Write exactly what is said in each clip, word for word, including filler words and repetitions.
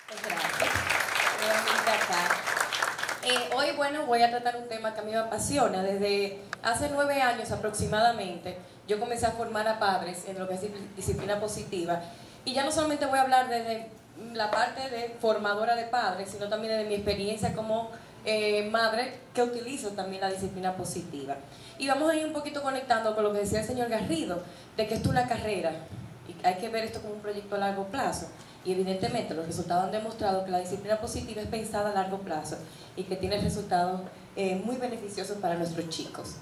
Gracias. Nuevamente acá. Eh, hoy, bueno, voy a tratar un tema que a mí me apasiona. Desde hace nueve años aproximadamente, yo comencé a formar a padres en lo que es disciplina positiva. Y ya no solamente voy a hablar desde la parte de formadora de padres, sino también de mi experiencia como eh, madre, que utilizo también la disciplina positiva. Y vamos a ir un poquito conectando con lo que decía el señor Garrido, de que esto es una carrera. Y hay que ver esto como un proyecto a largo plazo. Y evidentemente los resultados han demostrado que la disciplina positiva es pensada a largo plazo y que tiene resultados eh, muy beneficiosos para nuestros chicos.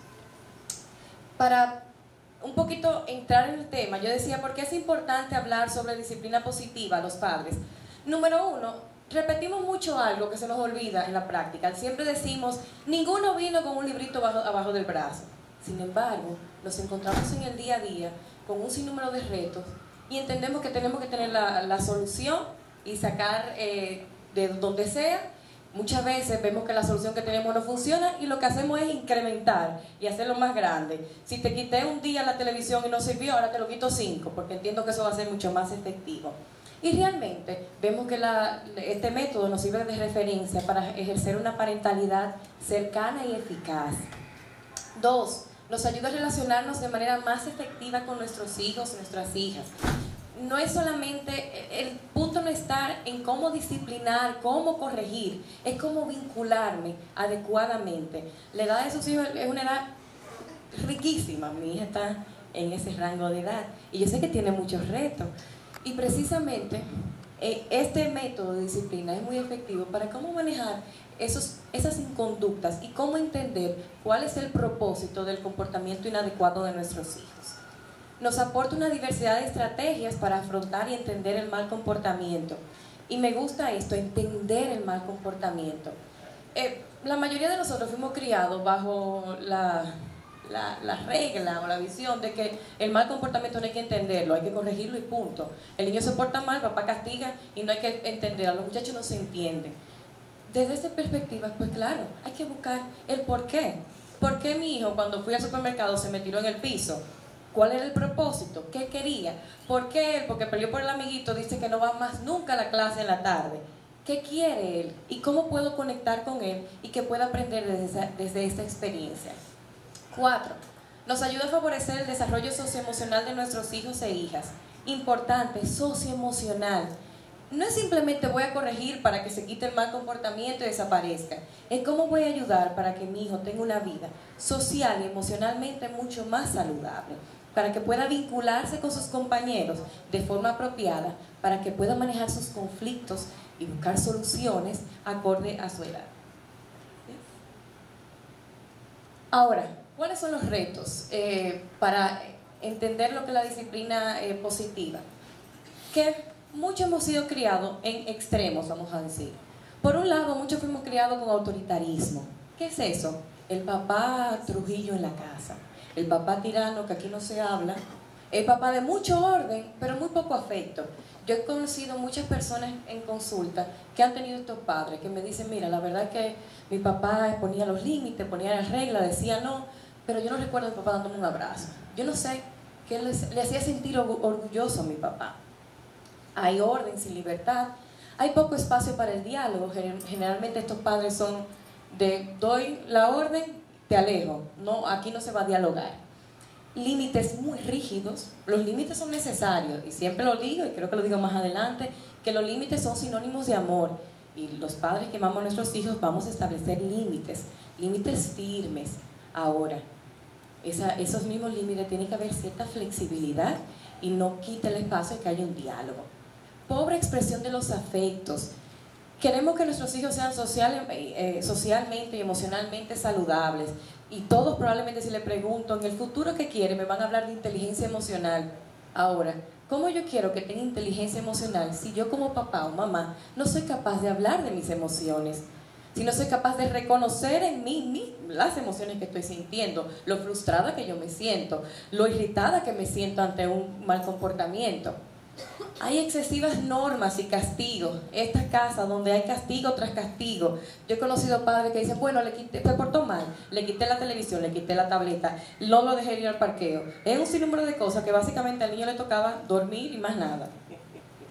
Para un poquito entrar en el tema, yo decía, ¿por qué es importante hablar sobre disciplina positiva a los padres? Número uno, repetimos mucho algo que se nos olvida en la práctica. Siempre decimos, ninguno vino con un librito abajo, abajo del brazo. Sin embargo, nos encontramos en el día a día con un sinnúmero de retos y entendemos que tenemos que tener la, la solución y sacar eh, de donde sea. Muchas veces vemos que la solución que tenemos no funciona y lo que hacemos es incrementar y hacerlo más grande. Si te quité un día la televisión y no sirvió, ahora te lo quito cinco, porque entiendo que eso va a ser mucho más efectivo. Y realmente vemos que la, este método nos sirve de referencia para ejercer una parentalidad cercana y eficaz. Dos, nos ayuda a relacionarnos de manera más efectiva con nuestros hijos y nuestras hijas. No es solamente, el punto no está en cómo disciplinar, cómo corregir, es cómo vincularme adecuadamente. La edad de sus hijos es una edad riquísima, mi hija está en ese rango de edad y yo sé que tiene muchos retos. Y precisamente eh, este método de disciplina es muy efectivo para cómo manejar esos, esas inconductas y cómo entender cuál es el propósito del comportamiento inadecuado de nuestros hijos. Nos aporta una diversidad de estrategias para afrontar y entender el mal comportamiento. Y me gusta esto, entender el mal comportamiento. Eh, la mayoría de nosotros fuimos criados bajo la, la, la regla o la visión de que el mal comportamiento no hay que entenderlo, hay que corregirlo y punto. El niño se porta mal, papá castiga y no hay que entenderlo, los muchachos no se entienden. Desde esta perspectiva, pues claro, hay que buscar el por qué. ¿Por qué mi hijo cuando fui al supermercado se me tiró en el piso? ¿Cuál era el propósito? ¿Qué quería? ¿Por qué él? Porque peleó por el amiguito, dice que no va más nunca a la clase en la tarde. ¿Qué quiere él? ¿Y cómo puedo conectar con él y que pueda aprender desde, esa, desde esta experiencia? Cuatro, nos ayuda a favorecer el desarrollo socioemocional de nuestros hijos e hijas. Importante, socioemocional. No es simplemente voy a corregir para que se quite el mal comportamiento y desaparezca. Es cómo voy a ayudar para que mi hijo tenga una vida social y emocionalmente mucho más saludable, para que pueda vincularse con sus compañeros de forma apropiada, para que pueda manejar sus conflictos y buscar soluciones acorde a su edad. Ahora, ¿cuáles son los retos eh, para entender lo que es la disciplina eh, positiva? Que muchos hemos sido criados en extremos, vamos a decir. Por un lado, muchos fuimos criados con autoritarismo. ¿Qué es eso? El papá Trujillo en la casa, el papá tirano que aquí no se habla, el papá de mucho orden, pero muy poco afecto. Yo he conocido muchas personas en consulta que han tenido estos padres, que me dicen, mira, la verdad es que mi papá ponía los límites, ponía las reglas, decía no, pero yo no recuerdo a mi papá dándome un abrazo. Yo no sé qué le, le hacía sentir orgulloso a mi papá. Hay orden sin libertad, hay poco espacio para el diálogo. Generalmente estos padres son de doy la orden, te alejo, no, aquí no se va a dialogar. Límites muy rígidos, los límites son necesarios y siempre lo digo y creo que lo digo más adelante, que los límites son sinónimos de amor y los padres que amamos a nuestros hijos vamos a establecer límites, límites firmes. Ahora, esa, esos mismos límites tienen que haber cierta flexibilidad y no quita el espacio de que haya un diálogo. Pobre expresión de los afectos. Queremos que nuestros hijos sean social, eh, socialmente y emocionalmente saludables. Y todos probablemente si les pregunto, en el futuro ¿qué quieren? Me van a hablar de inteligencia emocional. Ahora, ¿cómo yo quiero que tenga inteligencia emocional si yo como papá o mamá no soy capaz de hablar de mis emociones? Si no soy capaz de reconocer en mí, mí las emociones que estoy sintiendo, lo frustrada que yo me siento, lo irritada que me siento ante un mal comportamiento. Hay excesivas normas y castigos. Esta casa donde hay castigo tras castigo. Yo he conocido padres que dicen, bueno, le quité, se portó mal, le quité la televisión, le quité la tableta, no lo dejé ir al parqueo. Es un sinnúmero de cosas que básicamente al niño le tocaba dormir y más nada.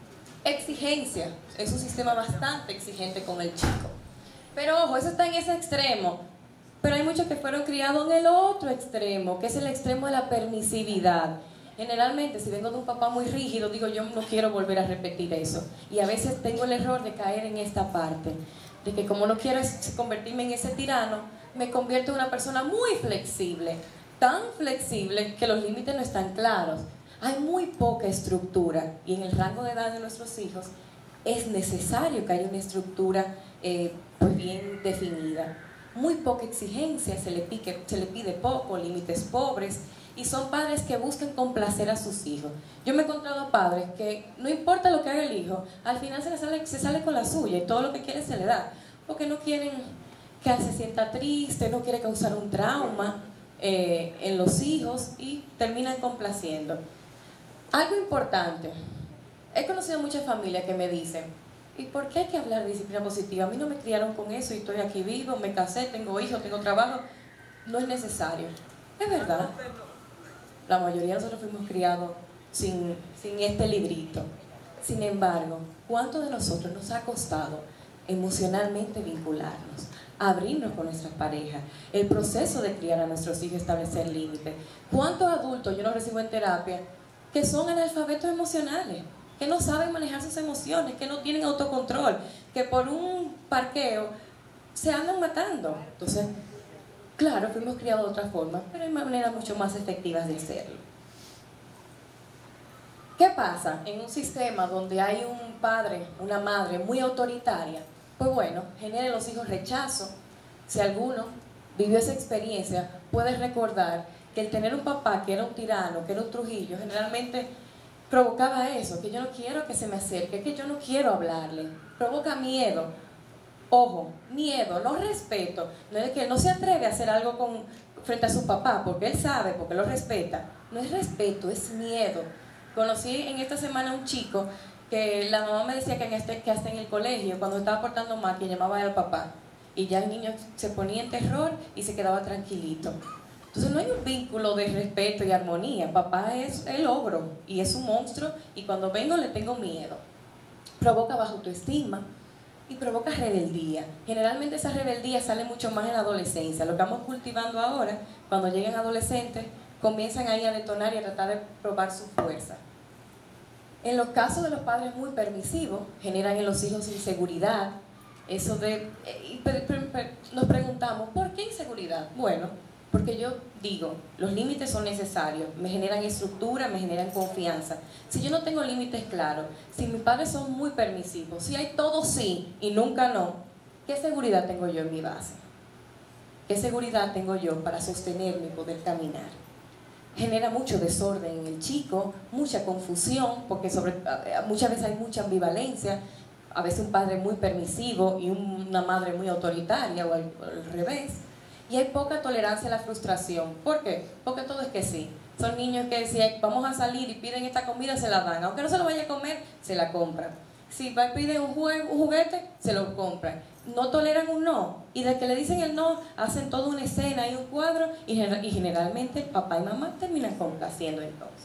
Exigencia, es un sistema bastante exigente con el chico. Pero ojo, eso está en ese extremo. Pero hay muchos que fueron criados en el otro extremo, que es el extremo de la permisividad. Generalmente, si vengo de un papá muy rígido, digo, yo no quiero volver a repetir eso. Y a veces tengo el error de caer en esta parte, de que como no quiero convertirme en ese tirano, me convierto en una persona muy flexible, tan flexible que los límites no están claros. Hay muy poca estructura y en el rango de edad de nuestros hijos es necesario que haya una estructura eh, pues bien definida. Muy poca exigencia, se le, pique, se le pide poco, límites pobres, y son padres que buscan complacer a sus hijos. Yo me he encontrado padres que no importa lo que haga el hijo, al final se, le sale, se sale con la suya y todo lo que quiere se le da, porque no quieren que él se sienta triste, no quiere causar un trauma eh, en los hijos y terminan complaciendo. Algo importante, he conocido muchas familias que me dicen, ¿y por qué hay que hablar de disciplina positiva? A mí no me criaron con eso y estoy aquí vivo, me casé, tengo hijos, tengo trabajo. No es necesario. Es verdad. La mayoría de nosotros fuimos criados sin, sin este librito. Sin embargo, ¿cuánto de nosotros nos ha costado emocionalmente vincularnos, abrirnos con nuestras parejas, el proceso de criar a nuestros hijos, establecer límites? ¿Cuántos adultos yo no recibo en terapia que son analfabetos emocionales, que no saben manejar sus emociones, que no tienen autocontrol, que por un parqueo se andan matando? Entonces, claro, fuimos criados de otra forma, pero hay maneras mucho más efectivas de hacerlo. ¿Qué pasa en un sistema donde hay un padre, una madre muy autoritaria? Pues bueno, genera en los hijos rechazo. Si alguno vivió esa experiencia, puede recordar que el tener un papá que era un tirano, que era un Trujillo, generalmente provocaba eso, que yo no quiero que se me acerque, que yo no quiero hablarle, provoca miedo. Ojo, miedo, no respeto, no es que no se atreve a hacer algo con, frente a su papá, porque él sabe, porque lo respeta. No es respeto, es miedo. Conocí en esta semana a un chico que la mamá me decía que, en este, que hasta en el colegio, cuando estaba portando mal, que llamaba al papá, y ya el niño se ponía en terror y se quedaba tranquilito. Entonces no hay un vínculo de respeto y armonía. Papá es el ogro y es un monstruo, y cuando vengo le tengo miedo. Provoca baja autoestima y provoca rebeldía. Generalmente esa rebeldía sale mucho más en la adolescencia. Lo que vamos cultivando ahora, cuando llegan adolescentes, comienzan ahí a detonar y a tratar de probar su fuerza. En los casos de los padres muy permisivos, generan en los hijos inseguridad. Eso de, y nos preguntamos, ¿por qué inseguridad? Bueno, porque yo digo, los límites son necesarios, me generan estructura, me generan confianza. Si yo no tengo límites claros, si mis padres son muy permisivos, si hay todo sí y nunca no, ¿qué seguridad tengo yo en mi base? ¿Qué seguridad tengo yo para sostenerme y poder caminar? Genera mucho desorden en el chico, mucha confusión, porque sobre, muchas veces hay mucha ambivalencia, a veces un padre muy permisivo y una madre muy autoritaria, o al, o al revés. Y hay poca tolerancia a la frustración. ¿Por qué? Porque todo es que sí. Son niños que si vamos a salir y piden esta comida, se la dan. Aunque no se lo vaya a comer, se la compran. Si piden un, juego, un juguete, se lo compran. No toleran un no. Y de que le dicen el no, hacen toda una escena y un cuadro, y, y generalmente papá y mamá terminan complaciendo entonces.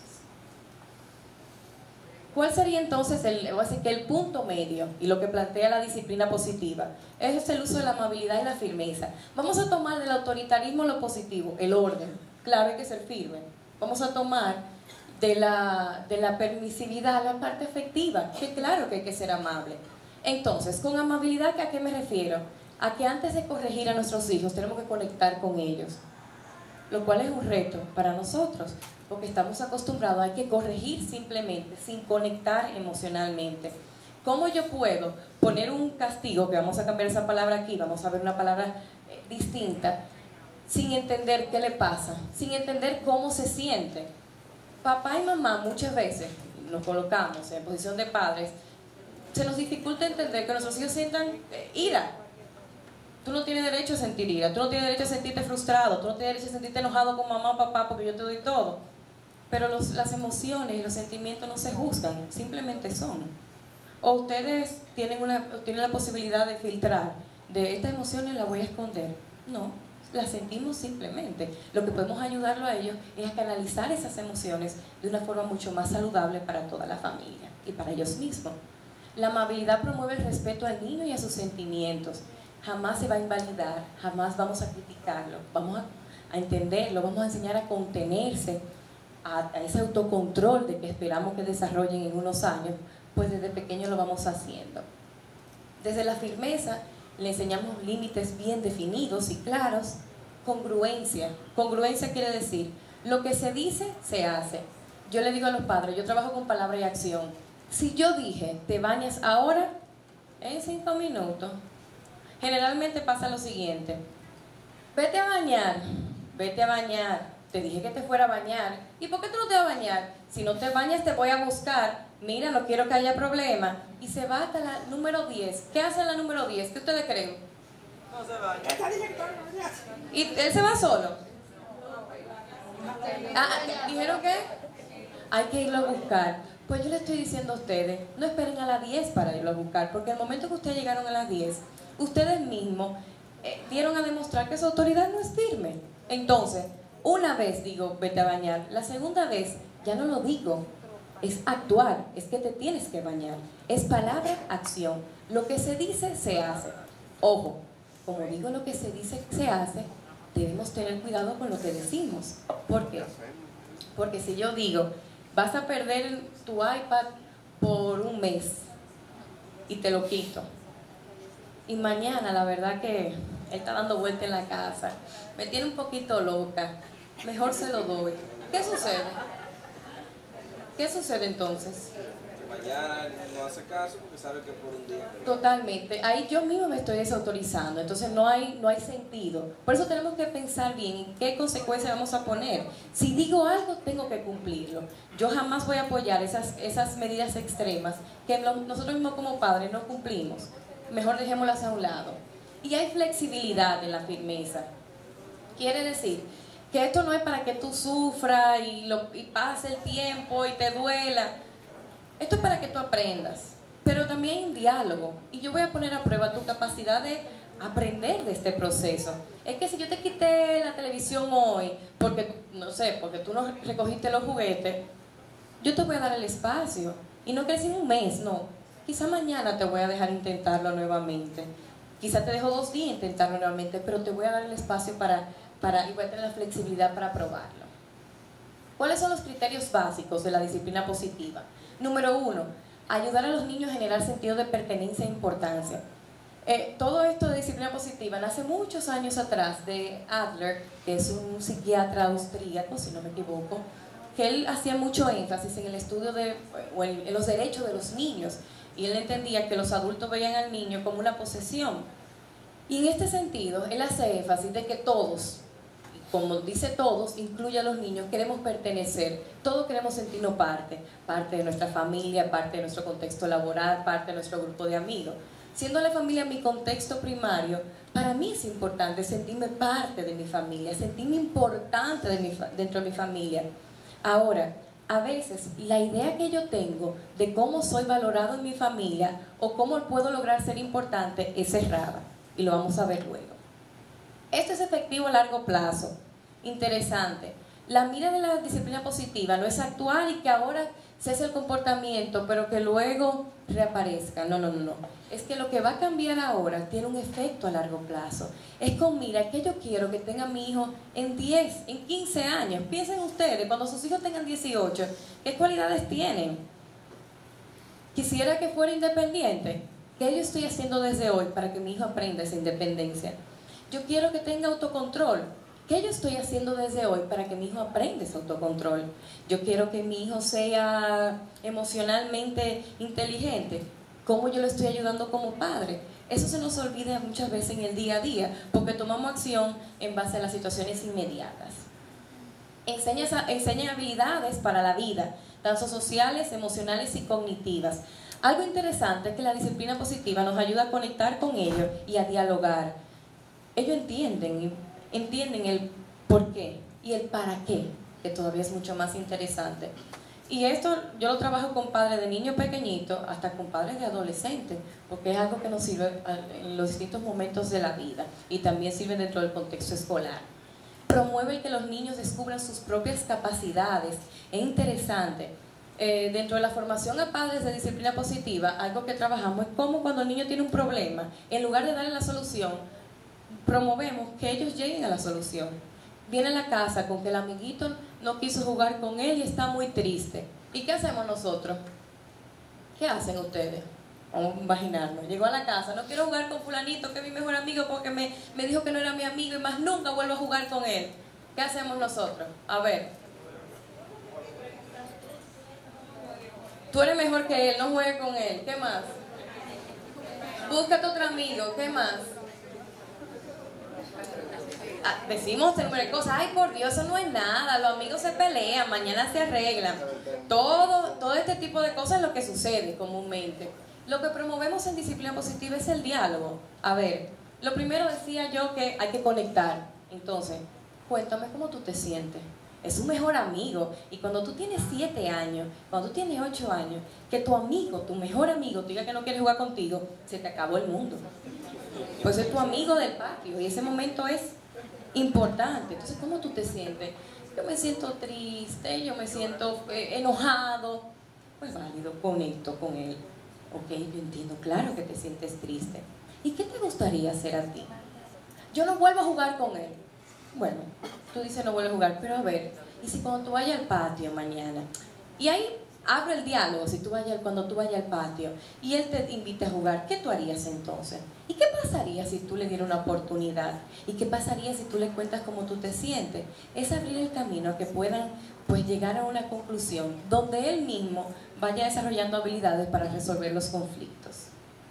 ¿Cuál sería entonces el, así que el punto medio y lo que plantea la disciplina positiva? Es el uso de la amabilidad y la firmeza. Vamos a tomar del autoritarismo lo positivo, el orden. Claro, hay que ser firme. Vamos a tomar de la, de la permisividad la parte efectiva, que claro que hay que ser amable. Entonces, con amabilidad, ¿a qué me refiero? A que antes de corregir a nuestros hijos tenemos que conectar con ellos, lo cual es un reto para nosotros, porque estamos acostumbrados a que corregir simplemente, sin conectar emocionalmente. ¿Cómo yo puedo poner un castigo, que vamos a cambiar esa palabra aquí, vamos a ver una palabra eh, distinta, sin entender qué le pasa, sin entender cómo se siente? Papá y mamá muchas veces nos colocamos en posición de padres, se nos dificulta entender que nuestros hijos sientan eh, ira. Tú no tienes derecho a sentir ira, tú no tienes derecho a sentirte frustrado, tú no tienes derecho a sentirte enojado con mamá o papá porque yo te doy todo. Pero los, las emociones y los sentimientos no se juzgan, simplemente son. O ustedes tienen, una, tienen la posibilidad de filtrar, de estas emociones las voy a esconder. No, las sentimos simplemente. Lo que podemos ayudarlo a ellos es a canalizar esas emociones de una forma mucho más saludable para toda la familia y para ellos mismos. La amabilidad promueve el respeto al niño y a sus sentimientos. Jamás se va a invalidar, jamás vamos a criticarlo, vamos a, a entenderlo, vamos a enseñar a contenerse, a, a ese autocontrol de que esperamos que desarrollen en unos años, pues desde pequeño lo vamos haciendo. Desde la firmeza le enseñamos límites bien definidos y claros. Congruencia. Congruencia quiere decir, lo que se dice, se hace. Yo le digo a los padres, yo trabajo con palabra y acción. Si yo dije, te bañas ahora, en cinco minutos, generalmente pasa lo siguiente. Vete a bañar, vete a bañar. Te dije que te fuera a bañar. ¿Y por qué tú no te vas a bañar? Si no te bañas, te voy a buscar. Mira, no quiero que haya problema. Y se va hasta la número diez. ¿Qué hace la número diez? ¿Qué ustedes creen? No se baña. ¿Y él se va solo? Ah, ¿dijeron qué? Hay que irlo a buscar. Pues yo le estoy diciendo a ustedes, no esperen a las diez para irlo a buscar, porque el momento que ustedes llegaron a las diez, ustedes mismos eh, dieron a demostrar que su autoridad no es firme. Entonces, una vez digo, vete a bañar, la segunda vez ya no lo digo, es actuar, es que te tienes que bañar, es palabra, acción, lo que se dice, se hace. Ojo, como digo lo que se dice, se hace, debemos tener cuidado con lo que decimos. ¿Por qué? Porque si yo digo, vas a perder tu iPad por un mes y te lo quito, y mañana la verdad que él está dando vuelta en la casa, me tiene un poquito loca, mejor se lo doy. ¿Qué sucede? ¿Qué sucede entonces? Mañana no hace caso porque sabe que por un día. Totalmente. Ahí yo mismo me estoy desautorizando, entonces no hay, no hay sentido. Por eso tenemos que pensar bien en qué consecuencias vamos a poner. Si digo algo, tengo que cumplirlo. Yo jamás voy a apoyar esas, esas medidas extremas que lo, nosotros mismos como padres no cumplimos. Mejor dejémoslas a un lado. Y hay flexibilidad en la firmeza. Quiere decir que esto no es para que tú sufras y, lo, y pase el tiempo y te duela. Esto es para que tú aprendas, pero también hay un diálogo. Y yo voy a poner a prueba tu capacidad de aprender de este proceso. Es que si yo te quité la televisión hoy, porque, no sé, porque tú no recogiste los juguetes, yo te voy a dar el espacio. Y no que decir un mes, no. Quizá mañana te voy a dejar intentarlo nuevamente. Quizá te dejo dos días intentarlo nuevamente, pero te voy a dar el espacio para, para, y voy a tener la flexibilidad para probarlo. ¿Cuáles son los criterios básicos de la disciplina positiva? Número uno, ayudar a los niños a generar sentido de pertenencia e importancia. Eh, todo esto de disciplina positiva nace muchos años atrás de Adler, que es un psiquiatra austríaco, si no me equivoco, que él hacía mucho énfasis en el estudio de, o en, en los derechos de los niños, y él entendía que los adultos veían al niño como una posesión. Y en este sentido, él hace énfasis de que todos, como dice todos, incluye a los niños, queremos pertenecer, todos queremos sentirnos parte, parte de nuestra familia, parte de nuestro contexto laboral, parte de nuestro grupo de amigos. Siendo la familia mi contexto primario, para mí es importante sentirme parte de mi familia, sentirme importante de mi, dentro de mi familia. Ahora, a veces la idea que yo tengo de cómo soy valorado en mi familia o cómo puedo lograr ser importante es errada, y lo vamos a ver luego. Esto es efectivo a largo plazo. Interesante. La mira de la disciplina positiva no es actuar y que ahora cese el comportamiento, pero que luego reaparezca. No, no, no, no. Es que lo que va a cambiar ahora tiene un efecto a largo plazo. Es con mira, que yo quiero que tenga mi hijo en diez, en quince años. Piensen ustedes, cuando sus hijos tengan dieciocho, ¿qué cualidades tienen? Quisiera que fuera independiente. ¿Qué yo estoy haciendo desde hoy para que mi hijo aprenda esa independencia? Yo quiero que tenga autocontrol. ¿Qué yo estoy haciendo desde hoy para que mi hijo aprenda ese autocontrol? Yo quiero que mi hijo sea emocionalmente inteligente. ¿Cómo yo le estoy ayudando como padre? Eso se nos olvida muchas veces en el día a día, porque tomamos acción en base a las situaciones inmediatas. Enseña, enseña habilidades para la vida, tanto sociales, emocionales y cognitivas. Algo interesante es que la disciplina positiva nos ayuda a conectar con ellos y a dialogar. Ellos entienden, entienden el por qué y el para qué, que todavía es mucho más interesante. Y esto yo lo trabajo con padres de niños pequeñitos hasta con padres de adolescentes, porque es algo que nos sirve en los distintos momentos de la vida y también sirve dentro del contexto escolar. Promueve el que los niños descubran sus propias capacidades. Es interesante. eh, dentro de la formación a padres de disciplina positiva, algo que trabajamos es cómo cuando el niño tiene un problema, en lugar de darle la solución, promovemos que ellos lleguen a la solución. Viene a la casa con que el amiguito no quiso jugar con él y está muy triste. ¿Y qué hacemos nosotros? ¿Qué hacen ustedes? Vamos a imaginarnos. Llegó a la casa, no quiero jugar con fulanito que es mi mejor amigo porque me, me dijo que no era mi amigo y más nunca vuelvo a jugar con él. ¿Qué hacemos nosotros? A ver. Tú eres mejor que él, no juegues con él. ¿Qué más? Búscate otro amigo. ¿Qué más? Ah, decimos el número de cosas. Ay, por Dios, eso no es nada. Los amigos se pelean, mañana se arreglan. Todo, todo este tipo de cosas es lo que sucede comúnmente. Lo que promovemos en disciplina positiva es el diálogo. A ver, lo primero decía yo que hay que conectar. Entonces, cuéntame cómo tú te sientes. Es un mejor amigo. Y cuando tú tienes siete años, cuando tú tienes ocho años, que tu amigo, tu mejor amigo, te diga que no quiere jugar contigo, se te acabó el mundo. Pues es tu amigo del patio y ese momento es importante. Entonces, ¿cómo tú te sientes? Yo me siento triste, yo me siento eh, enojado. Pues válido, conecto con él. Ok, yo entiendo, claro que te sientes triste. ¿Y qué te gustaría hacer a ti? Yo no vuelvo a jugar con él. Bueno, tú dices no vuelvo a jugar, pero a ver, ¿y si cuando tú vayas al patio mañana? Y ahí abre el diálogo, si tú vayas, cuando tú vayas al patio y él te invita a jugar, ¿qué tú harías entonces? ¿Y qué pasaría si tú le dieras una oportunidad? ¿Y qué pasaría si tú le cuentas cómo tú te sientes? Es abrir el camino a que puedan pues llegar a una conclusión donde él mismo vaya desarrollando habilidades para resolver los conflictos.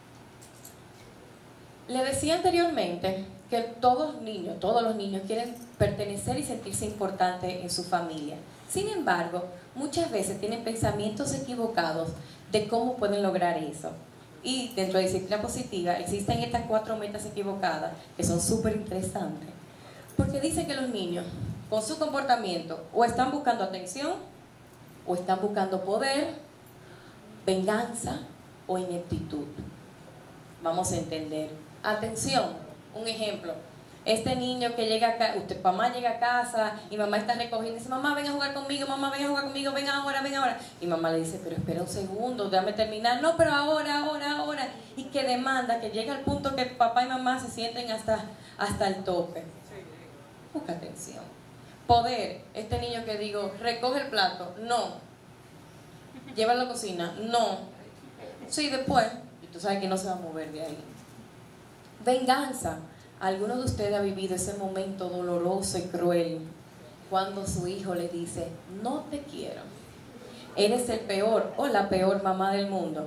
Le decía anteriormente que todos los niños, todos los niños quieren pertenecer y sentirse importantes en su familia. Sin embargo, muchas veces tienen pensamientos equivocados de cómo pueden lograr eso. Y dentro de disciplina positiva existen estas cuatro metas equivocadas que son súper interesantes. Porque dicen que los niños, con su comportamiento, o están buscando atención, o están buscando poder, venganza o ineptitud. Vamos a entender. Atención, un ejemplo. Este niño que llega acá, usted, mamá llega a casa y mamá está recogiendo y dice, mamá, ven a jugar conmigo, mamá, ven a jugar conmigo, ven ahora, ven ahora. Y mamá le dice, pero espera un segundo, déjame terminar. No, pero ahora, ahora, ahora. Y que demanda, que llega al punto que papá y mamá se sienten hasta, hasta el tope. Busca atención. Poder, este niño que digo, recoge el plato, no. Llévalo a la cocina, no. Sí, después, y tú sabes que no se va a mover de ahí. Venganza. ¿Alguno de ustedes ha vivido ese momento doloroso y cruel cuando su hijo le dice, no te quiero? Eres el peor o la peor mamá del mundo.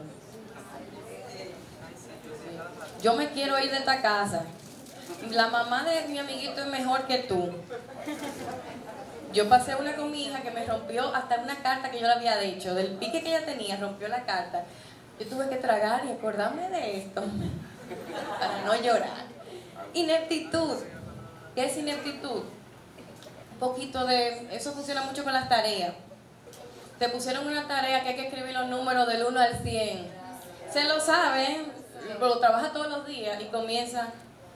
Yo me quiero ir de esta casa. La mamá de mi amiguito es mejor que tú. Yo pasé una con mi hija que me rompió hasta una carta que yo le había hecho. Del pique que ella tenía, rompió la carta. Yo tuve que tragar y acordarme de esto para no llorar. Ineptitud. ¿Qué es ineptitud? Un poquito de... Eso funciona mucho con las tareas. Te pusieron una tarea que hay que escribir los números del uno al cien. Se lo sabe, lo trabaja todos los días y comienza...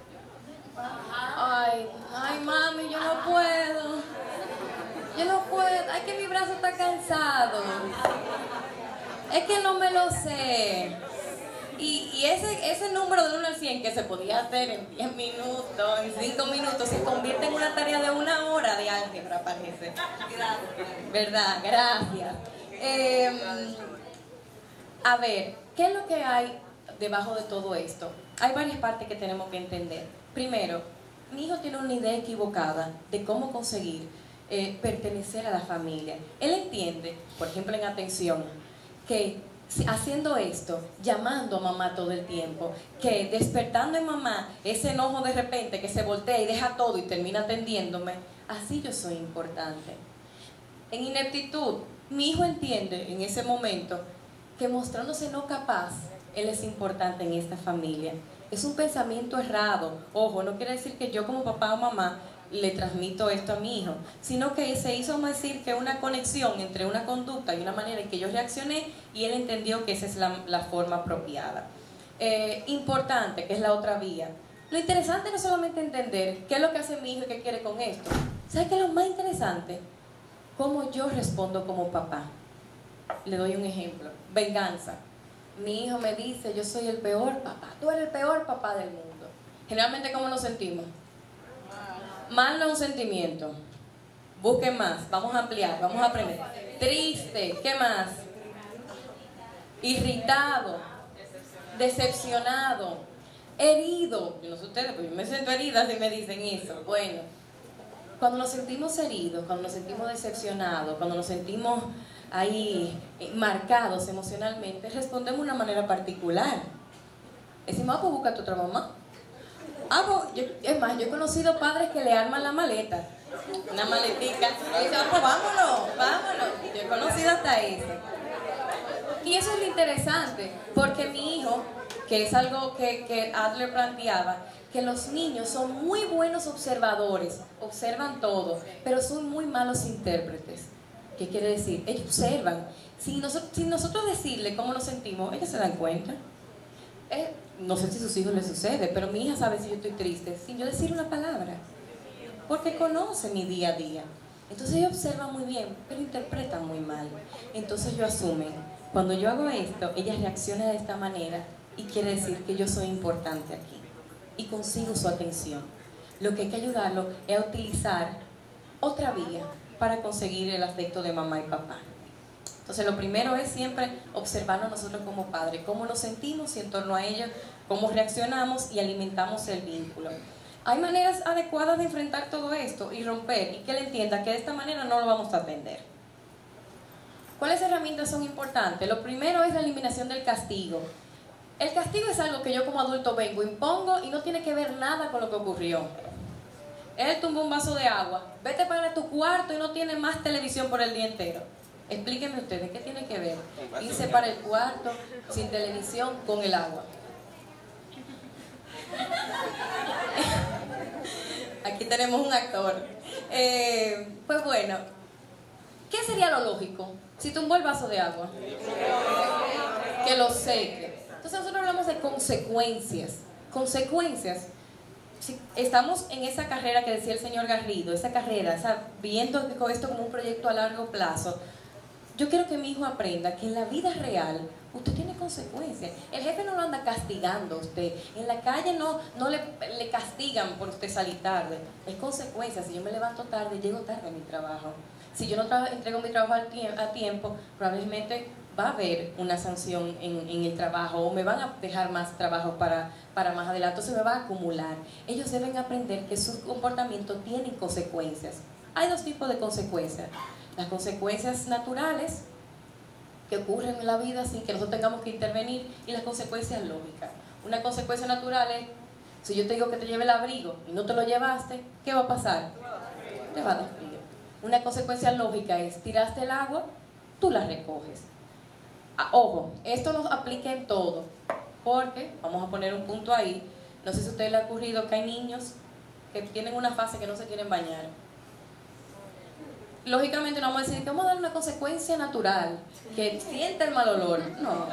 Ay, ay mami, yo no puedo. Yo no puedo. Ay, que mi brazo está cansado. Es que no me lo sé. Y, y ese, ese número del uno al cien que se podía hacer en diez minutos, en cinco minutos, se convierte en una tarea de una hora de álgebra, parece. ¿Verdad? Gracias. Eh, a ver, ¿qué es lo que hay debajo de todo esto? Hay varias partes que tenemos que entender. Primero, mi hijo tiene una idea equivocada de cómo conseguir eh, pertenecer a la familia. Él entiende, por ejemplo en atención, que haciendo esto, llamando a mamá todo el tiempo, que despertando en mamá ese enojo de repente que se voltea y deja todo y termina atendiéndome, así yo soy importante. En ineptitud, mi hijo entiende en ese momento que mostrándose no capaz, él es importante en esta familia. Es un pensamiento errado. Ojo, no quiere decir que yo como papá o mamá le transmito esto a mi hijo, sino que se hizo decir que una conexión entre una conducta y una manera en que yo reaccioné y él entendió que esa es la, la forma apropiada. Eh, importante, que es la otra vía. Lo interesante no es solamente entender qué es lo que hace mi hijo y qué quiere con esto. ¿Sabes qué es lo más interesante? Cómo yo respondo como papá. Le doy un ejemplo. Venganza. Mi hijo me dice, yo soy el peor papá. Tú eres el peor papá del mundo. Generalmente, ¿cómo nos sentimos? Mal no es un sentimiento. Busquen más. Vamos a ampliar. Vamos a aprender. Triste. ¿Qué más? Irritado. Decepcionado. Herido. Yo no sé ustedes, pero yo me siento herida si me dicen eso. Bueno, cuando nos sentimos heridos, cuando nos sentimos decepcionados, cuando nos sentimos ahí marcados emocionalmente, respondemos de una manera particular. Decimos, ah, pues búscate otra mamá. Ah, pues, yo, es más, yo he conocido padres que le arman la maleta, una maletica, y dicen, ah, pues vámonos, vámonos. Yo he conocido hasta eso. Y eso es lo interesante, porque mi hijo, que es algo que, que Adler planteaba, que los niños son muy buenos observadores, observan todo, pero son muy malos intérpretes. ¿Qué quiere decir? Ellos observan. Sin nosotros, sin nosotros decirle cómo nos sentimos, ellos se dan cuenta. Eh, no sé si a sus hijos les sucede, pero mi hija sabe si yo estoy triste sin yo decir una palabra, porque conoce mi día a día. Entonces ellos observan muy bien, pero interpretan muy mal. Entonces ellos asumen, cuando yo hago esto, ella reacciona de esta manera y quiere decir que yo soy importante aquí y consigo su atención. Lo que hay que ayudarlo es a utilizar otra vía para conseguir el afecto de mamá y papá. Entonces lo primero es siempre observarnos nosotros como padres, cómo nos sentimos y en torno a ello, cómo reaccionamos y alimentamos el vínculo. Hay maneras adecuadas de enfrentar todo esto y romper, y que él entienda que de esta manera no lo vamos a atender. ¿Cuáles herramientas son importantes? Lo primero es la eliminación del castigo. El castigo es algo que yo como adulto vengo, impongo y no tiene que ver nada con lo que ocurrió. Él tumbó un vaso de agua, vete para tu cuarto y no tiene más televisión por el día entero. Explíquenme ustedes, ¿qué tiene que ver irse para el cuarto sin televisión con el agua? Aquí tenemos un actor. Eh, pues bueno, ¿qué sería lo lógico? Si tumbó el vaso de agua, que lo seque. Entonces nosotros hablamos de consecuencias. Consecuencias. Si estamos en esa carrera que decía el señor Garrido, esa carrera, esa, viendo esto como un proyecto a largo plazo, yo quiero que mi hijo aprenda que en la vida real usted tiene consecuencias. El jefe no lo anda castigando a usted. En la calle no, no le, le castigan por usted salir tarde. Es consecuencias. Si yo me levanto tarde, llego tarde a mi trabajo. Si yo no entrego mi trabajo a tiempo, probablemente va a haber una sanción en, en el trabajo o me van a dejar más trabajo para, para más adelante, se me va a acumular. Ellos deben aprender que sus comportamientos tienen consecuencias. Hay dos tipos de consecuencias. Las consecuencias naturales que ocurren en la vida sin que nosotros tengamos que intervenir y las consecuencias lógicas. Una consecuencia natural es, si yo te digo que te lleve el abrigo y no te lo llevaste, ¿qué va a pasar? Te va a dar frío. Una consecuencia lógica es, tiraste el agua, tú la recoges. Ah, ojo, esto nos aplica en todo, porque, vamos a poner un punto ahí, no sé si a ustedes les ha ocurrido que hay niños que tienen una fase que no se quieren bañar. Lógicamente no vamos a decir que vamos a dar una consecuencia natural, que siente el mal olor. No. No.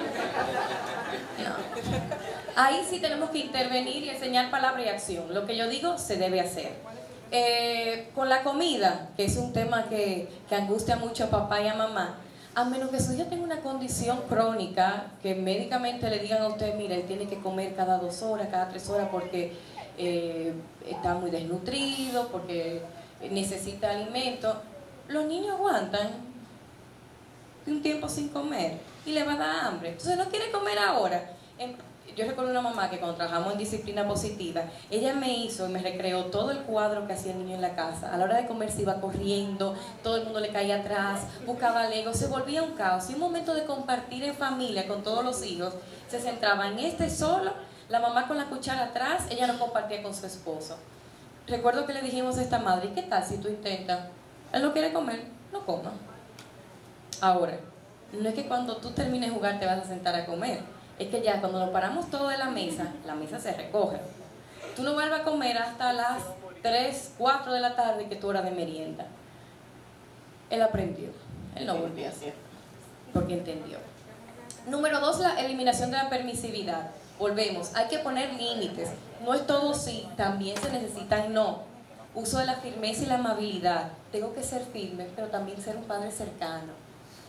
Ahí sí tenemos que intervenir y enseñar palabra y acción. Lo que yo digo se debe hacer. Eh, con la comida, que es un tema que, que angustia mucho a papá y a mamá, a menos que su hijo tenga una condición crónica, que médicamente le digan a usted, mira, él tiene que comer cada dos horas, cada tres horas porque eh, está muy desnutrido, porque necesita alimento, los niños aguantan un tiempo sin comer y le va a dar hambre. Entonces no quiere comer ahora. Yo recuerdo una mamá que cuando trabajamos en disciplina positiva, ella me hizo y me recreó todo el cuadro que hacía el niño en la casa. A la hora de comer se iba corriendo, todo el mundo le caía atrás, buscaba Lego, se volvía un caos. Y un momento de compartir en familia con todos los hijos, se centraba en este solo, la mamá con la cuchara atrás, ella no compartía con su esposo. Recuerdo que le dijimos a esta madre, ¿qué tal si tú intentas? Él no quiere comer, no coma. Ahora, no es que cuando tú termines de jugar te vas a sentar a comer. Es que ya cuando nos paramos todos de la mesa, la mesa se recoge. Tú no vuelves a comer hasta las tres, cuatro de la tarde, que es tu hora de merienda. Él aprendió. Él no volvió a hacer, porque entendió. Número dos, la eliminación de la permisividad. Volvemos, hay que poner límites. No es todo sí, también se necesitan no. Uso de la firmeza y la amabilidad. Tengo que ser firme, pero también ser un padre cercano.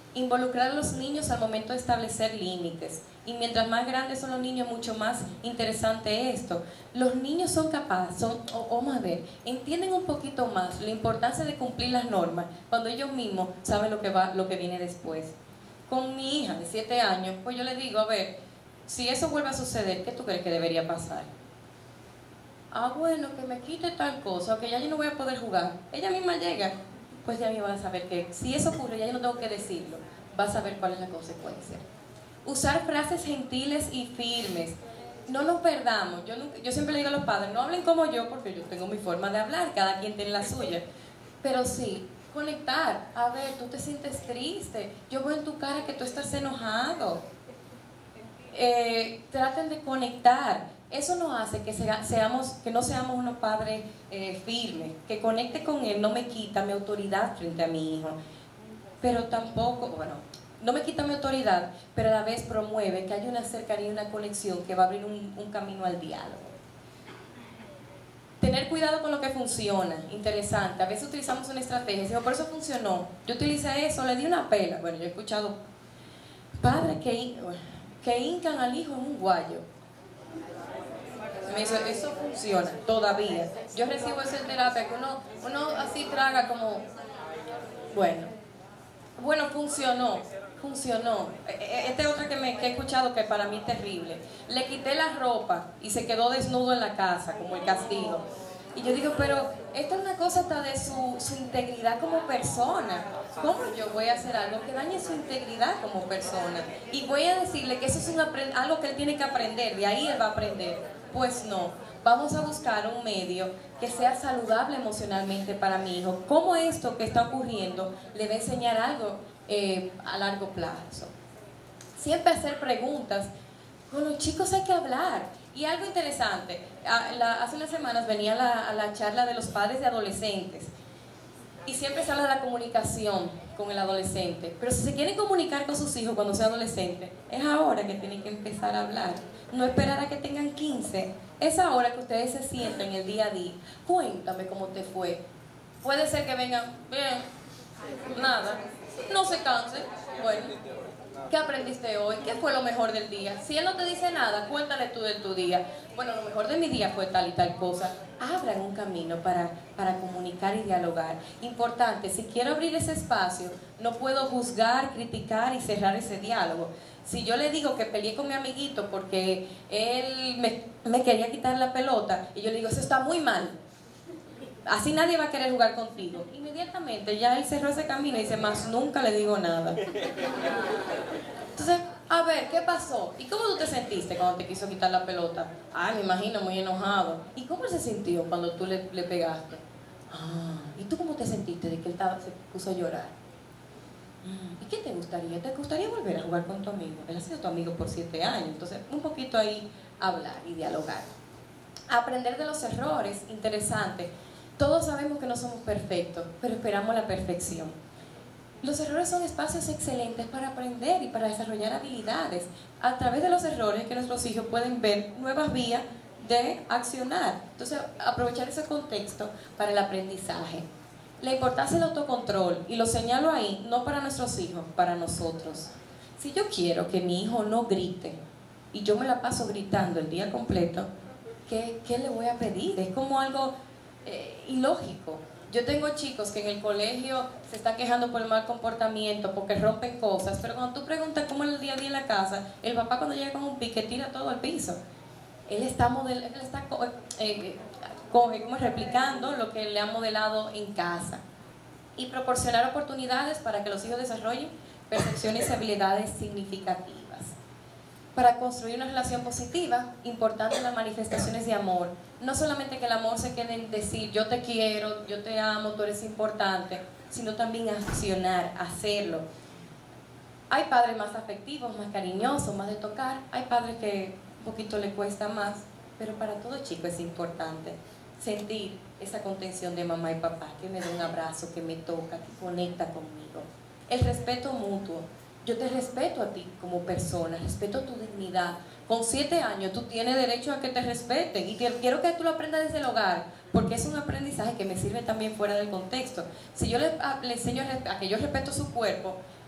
Involucrar a los niños al momento de establecer límites. Y mientras más grandes son los niños, mucho más interesante esto. Los niños son capaces, son, o vamos a ver, entienden un poquito más la importancia de cumplir las normas cuando ellos mismos saben lo que va, lo que viene después. Con mi hija de siete años, pues yo le digo, a ver, si eso vuelve a suceder, ¿qué tú crees que debería pasar? Ah, bueno, que me quite tal cosa, o que ya yo no voy a poder jugar. Ella misma llega, pues ya me va a saber que si eso ocurre, ya yo no tengo que decirlo, va a saber cuál es la consecuencia. Usar frases gentiles y firmes. No nos perdamos. Yo, nunca, yo siempre le digo a los padres, no hablen como yo, porque yo tengo mi forma de hablar, cada quien tiene la suya. Pero sí, conectar. A ver, tú te sientes triste, yo veo en tu cara que tú estás enojado. Eh, traten de conectar. Eso nos hace que, sea, seamos, que no seamos unos padres eh, firmes. Que conecte con él no me quita mi autoridad frente a mi hijo. Pero tampoco, bueno, no me quita mi autoridad, pero a la vez promueve que haya una cercanía y una conexión que va a abrir un, un camino al diálogo. Tener cuidado con lo que funciona, interesante. A veces utilizamos una estrategia, digo, por eso funcionó. Yo utilicé eso, le di una pela. Bueno, yo he escuchado padres que, que hincan al hijo en un guayo. Me dice, eso funciona todavía. Yo recibo esa terapia que uno, uno así traga como, bueno, bueno, funcionó, funcionó. Esta es otra que, me, que he escuchado que para mí es terrible. Le quité la ropa y se quedó desnudo en la casa, como el castigo. Y yo digo, pero esta es una cosa hasta de su, su integridad como persona. ¿Cómo yo voy a hacer algo que dañe su integridad como persona? Y voy a decirle que eso es un algo que él tiene que aprender, de ahí él va a aprender. Pues no, vamos a buscar un medio que sea saludable emocionalmente para mi hijo. ¿Cómo esto que está ocurriendo le va a enseñar algo eh, a largo plazo? Siempre hacer preguntas. Con los chicos hay que hablar. Y algo interesante, a, la, hace unas semanas venía a la, a la charla de los padres de adolescentes. Y siempre se habla de la comunicación con el adolescente. Pero si se quieren comunicar con sus hijos cuando sea adolescente, es ahora que tienen que empezar a hablar. No esperar a que tengan quince. Es ahora que ustedes se sienten el día a día. Cuéntame cómo te fue. Puede ser que vengan, bien, nada, no se cansen. Bueno, ¿qué aprendiste hoy? ¿Qué fue lo mejor del día? Si él no te dice nada, cuéntale tú de tu día. Bueno, lo mejor de mi día fue tal y tal cosa. Abran un camino para, para comunicar y dialogar. Importante, si quiero abrir ese espacio, no puedo juzgar, criticar y cerrar ese diálogo. Si yo le digo que peleé con mi amiguito porque él me, me quería quitar la pelota, y yo le digo, eso está muy mal, así nadie va a querer jugar contigo. Inmediatamente ya él cerró ese camino y dice, más nunca le digo nada. Entonces, a ver, ¿qué pasó? ¿Y cómo tú te sentiste cuando te quiso quitar la pelota? Ah, me imagino, muy enojado. ¿Y cómo él se sintió cuando tú le, le pegaste? Ah, ¿y tú cómo te sentiste de que él estaba, se puso a llorar? ¿Y qué te gustaría? ¿Te gustaría volver a jugar con tu amigo? Él ha sido tu amigo por siete años, entonces un poquito ahí hablar y dialogar. Aprender de los errores, interesante. Todos sabemos que no somos perfectos, pero esperamos la perfección. Los errores son espacios excelentes para aprender y para desarrollar habilidades. A través de los errores que nuestros hijos pueden ver nuevas vías de accionar. Entonces, aprovechar ese contexto para el aprendizaje. La importancia del autocontrol, y lo señalo ahí, no para nuestros hijos, para nosotros. Si yo quiero que mi hijo no grite, y yo me la paso gritando el día completo, ¿qué, qué le voy a pedir? Es como algo eh, ilógico. Yo tengo chicos que en el colegio se están quejando por el mal comportamiento, porque rompen cosas, pero cuando tú preguntas cómo es el día a día en la casa, el papá cuando llega con un pique tira todo al piso. Él está, model, él está eh, como replicando lo que le han modelado en casa. Y proporcionar oportunidades para que los hijos desarrollen percepciones y habilidades significativas. Para construir una relación positiva, importante las manifestaciones de amor. No solamente que el amor se quede en decir yo te quiero, yo te amo, tú eres importante, sino también accionar, hacerlo. Hay padres más afectivos, más cariñosos, más de tocar. Hay padres que un poquito le cuesta más, pero para todo chico es importante sentir esa contención de mamá y papá, que me da un abrazo, que me toca, que conecta conmigo. El respeto mutuo. Yo te respeto a ti como persona, respeto tu dignidad. Con siete años tú tienes derecho a que te respeten, y te, quiero que tú lo aprendas desde el hogar, porque es un aprendizaje que me sirve también fuera del contexto. Si yo le, le enseño a que yo respeto su cuerpo,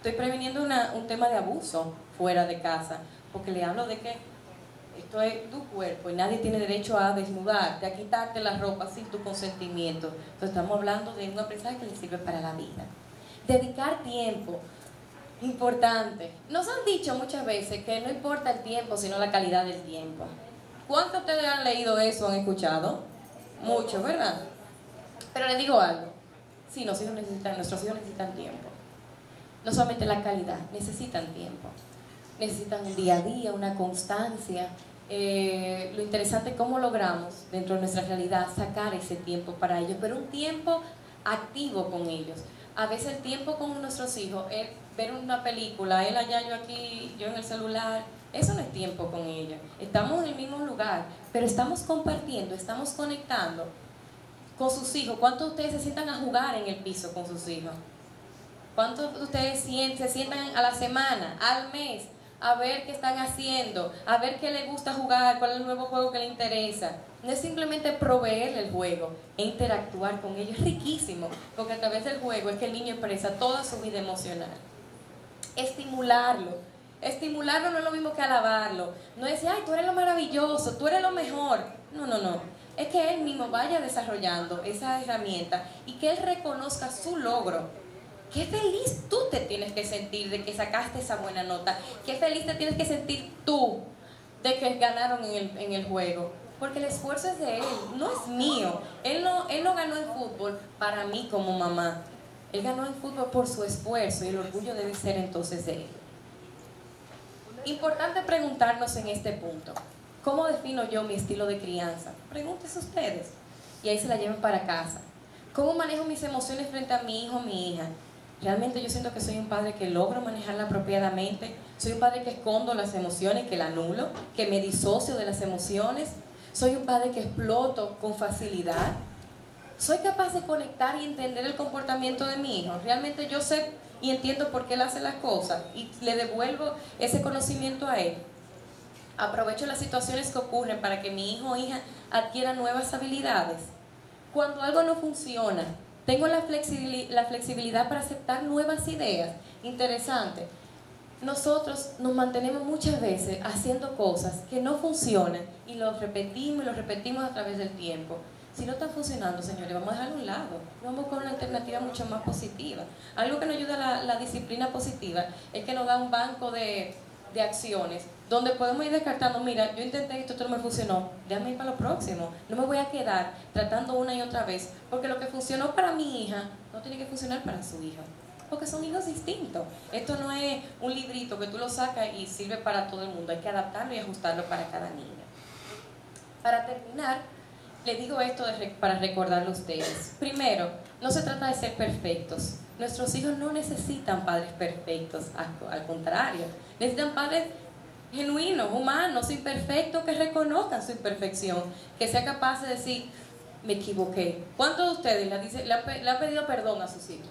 Estoy previniendo una, un tema de abuso fuera de casa, porque le hablo de que esto es tu cuerpo y nadie tiene derecho a desnudarte, a quitarte la ropa sin tu consentimiento. Entonces estamos hablando de un aprendizaje que le sirve para la vida. Dedicar tiempo, importante. Nos han dicho muchas veces que no importa el tiempo, sino la calidad del tiempo. ¿Cuántos de ustedes han leído eso, han escuchado? Muchos, ¿verdad? Pero les digo algo. Sí, nuestros hijos necesitan, nuestros hijos necesitan tiempo. No solamente la calidad, necesitan tiempo. Necesitan un día a día, una constancia. Eh, lo interesante es cómo logramos, dentro de nuestra realidad, sacar ese tiempo para ellos, pero un tiempo activo con ellos. A veces el tiempo con nuestros hijos es ver una película, él allá, yo aquí, yo en el celular. Eso no es tiempo con ellos. Estamos en el mismo lugar, pero estamos compartiendo, estamos conectando con sus hijos. ¿Cuántos de ustedes se sientan a jugar en el piso con sus hijos? ¿Cuántos de ustedes se sientan a la semana, al mes, a ver qué están haciendo, a ver qué les gusta jugar, cuál es el nuevo juego que les interesa? No es simplemente proveerle el juego, es interactuar con ellos. Es riquísimo, porque a través del juego es que el niño expresa toda su vida emocional. Estimularlo. Estimularlo no es lo mismo que alabarlo. No es decir, ay, tú eres lo maravilloso, tú eres lo mejor. No, no, no. Es que él mismo vaya desarrollando esa herramienta y que él reconozca su logro. Qué feliz tú te tienes que sentir de que sacaste esa buena nota. Qué feliz te tienes que sentir tú de que ganaron en el, en el juego. Porque el esfuerzo es de él, no es mío. Él no, él no ganó en fútbol para mí como mamá. Él ganó en fútbol por su esfuerzo y el orgullo debe ser entonces de él. Importante preguntarnos en este punto, ¿cómo defino yo mi estilo de crianza? Pregúntense ustedes y ahí se la llevan para casa. ¿Cómo manejo mis emociones frente a mi hijo o mi hija? Realmente yo siento que soy un padre que logro manejarla apropiadamente. Soy un padre que escondo las emociones, que la anulo, que me disocio de las emociones. Soy un padre que exploto con facilidad. Soy capaz de conectar y entender el comportamiento de mi hijo. Realmente yo sé y entiendo por qué él hace las cosas y le devuelvo ese conocimiento a él. Aprovecho las situaciones que ocurren para que mi hijo o hija adquiera nuevas habilidades. Cuando algo no funciona, tengo la flexibilidad, la flexibilidad para aceptar nuevas ideas. Interesante. Nosotros nos mantenemos muchas veces haciendo cosas que no funcionan y lo repetimos y lo repetimos a través del tiempo. Si no está funcionando, señores, vamos a dejarlo a un lado. Vamos con una alternativa mucho más positiva. Algo que nos ayuda a la, la disciplina positiva es que nos da un banco de, de acciones donde podemos ir descartando, mira, yo intenté esto, esto no me funcionó, déjame ir para lo próximo. No me voy a quedar tratando una y otra vez, porque lo que funcionó para mi hija no tiene que funcionar para su hija. Porque son hijos distintos. Esto no es un librito que tú lo sacas y sirve para todo el mundo. Hay que adaptarlo y ajustarlo para cada niña. Para terminar, les digo esto de, para recordarlo a ustedes. Primero, no se trata de ser perfectos. Nuestros hijos no necesitan padres perfectos, al, al contrario. Necesitan padres genuinos, humanos, imperfectos, que reconozcan su imperfección, que sean capaces de decir, me equivoqué. ¿Cuántos de ustedes le, dice, le, ha, le ha pedido perdón a sus hijos?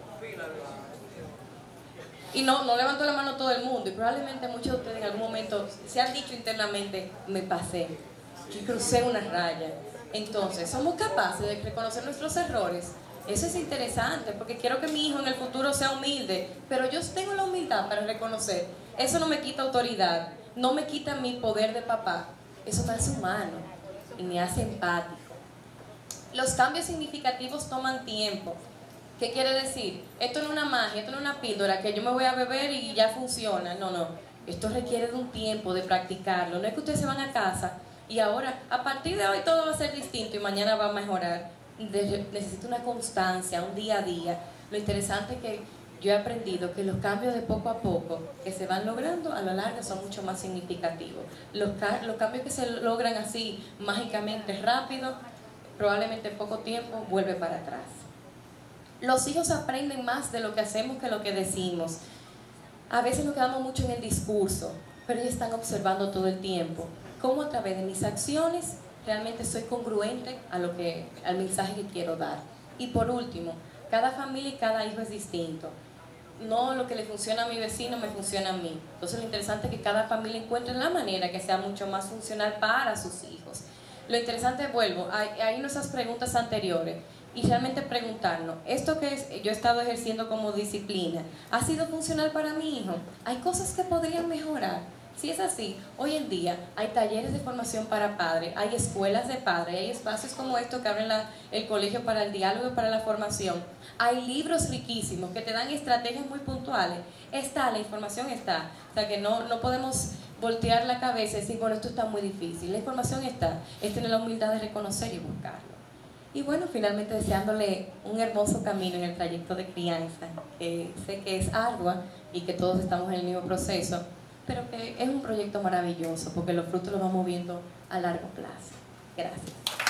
Y no, no levantó la mano todo el mundo, y probablemente muchos de ustedes en algún momento se han dicho internamente, me pasé, yo crucé una raya. Entonces, somos capaces de reconocer nuestros errores. Eso es interesante, porque quiero que mi hijo en el futuro sea humilde, pero yo tengo la humildad para reconocer. Eso no me quita autoridad, no me quita mi poder de papá. Eso me hace humano y me hace empático. Los cambios significativos toman tiempo. ¿Qué quiere decir? Esto no es una magia, esto no es una píldora que yo me voy a beber y ya funciona. No, no. Esto requiere de un tiempo de practicarlo. No es que ustedes se van a casa y ahora, a partir de hoy todo va a ser distinto y mañana va a mejorar. Necesito una constancia, un día a día. Lo interesante es que yo he aprendido que los cambios de poco a poco que se van logrando a la larga son mucho más significativos. Los, los cambios que se logran así mágicamente rápido, probablemente en poco tiempo vuelve para atrás. Los hijos aprenden más de lo que hacemos que lo que decimos. A veces nos quedamos mucho en el discurso, pero ellos están observando todo el tiempo cómo a través de mis acciones realmente soy congruente a lo que, al mensaje que quiero dar. Y por último, cada familia y cada hijo es distinto. No lo que le funciona a mi vecino me funciona a mí. Entonces lo interesante es que cada familia encuentre la manera que sea mucho más funcional para sus hijos. Lo interesante, vuelvo, hay, hay nuestras preguntas anteriores. y realmente preguntarnos, ¿esto que es, yo he estado ejerciendo como disciplina, ha sido funcional para mi hijo? ¿Hay cosas que podrían mejorar? Si es así, hoy en día hay talleres de formación para padres, hay escuelas de padres, hay espacios como estos que abren la, el colegio para el diálogo y para la formación. Hay libros riquísimos que te dan estrategias muy puntuales. Está, la información está. O sea que no, no podemos voltear la cabeza y decir, bueno, esto está muy difícil. La información está. Es tener la humildad de reconocer y buscarlo. Y bueno, finalmente deseándole un hermoso camino en el trayecto de crianza, que sé que es ardua y que todos estamos en el mismo proceso, pero que es un proyecto maravilloso porque los frutos los vamos viendo a largo plazo. Gracias.